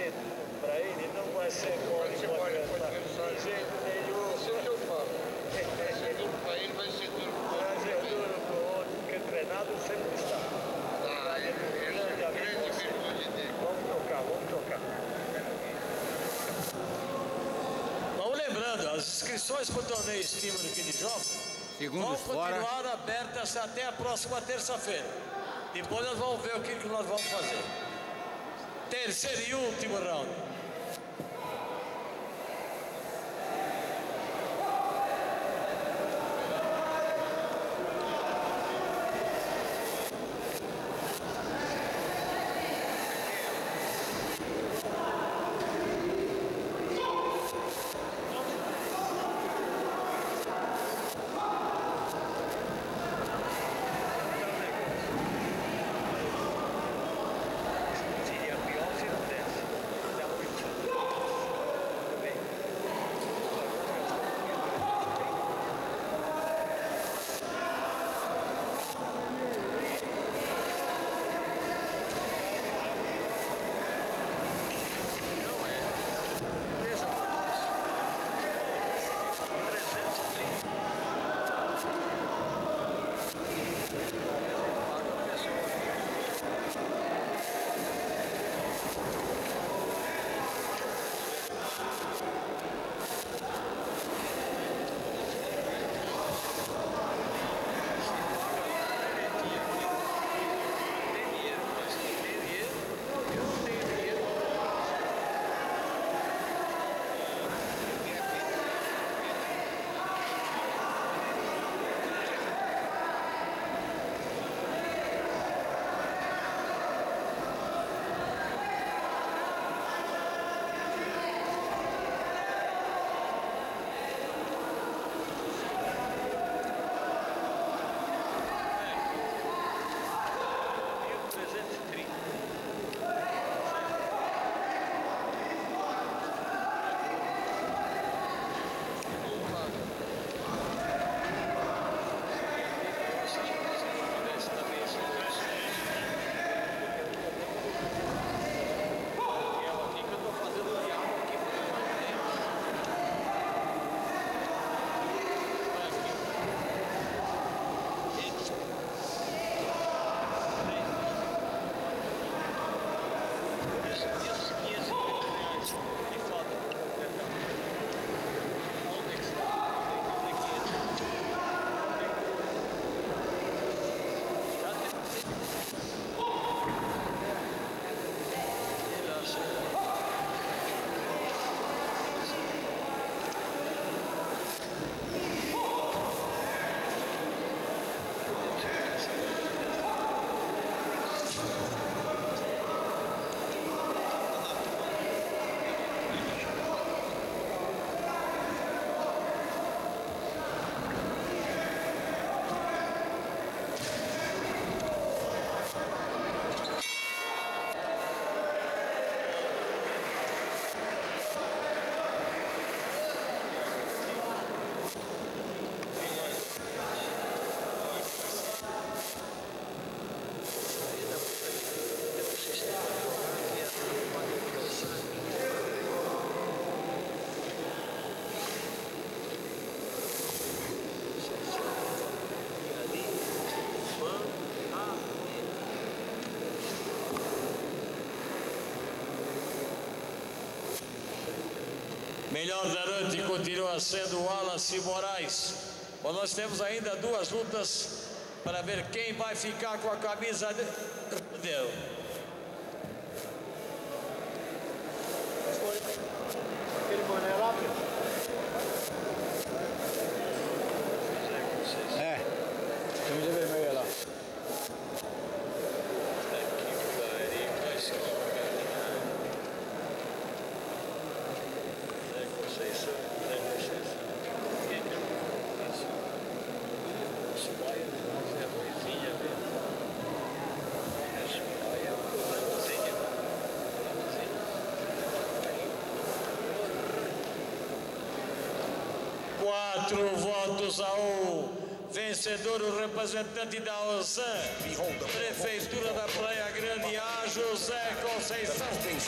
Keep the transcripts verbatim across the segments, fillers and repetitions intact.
ser duro para ele, não vai ser mole para cantar. De jeito nenhum. Isso é o que eu falo. Vai ser duro para ele, vai ser duro para o outro. Vai ser duro para o outro, porque treinado sempre está. Tá, ele é a grande virtude dele. Vamos tocar, vamos tocar. Vamos lembrando, as inscrições para o torneio Estímulo aqui de jogos vão continuar abertas até a próxima terça-feira. Depois nós vamos ver o que, que nós vamos fazer. Terceiro e último round. Melhor da noite continua sendo o Wallace Moraes. Bom, nós temos ainda duas lutas para ver quem vai ficar com a camisa de... Deu. Aquele boné lá, é, camisa vermelha lá. Quatro votos a um. Vencedor o representante da Ozan, Prefeitura da Praia Grande, A. José Conceição.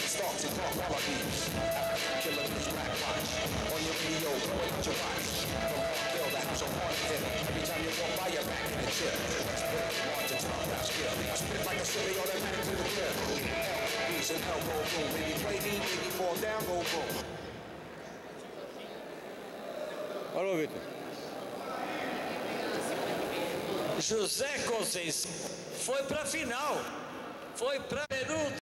Alô, Vitor. José Conceição foi para a final, foi para a penúltima.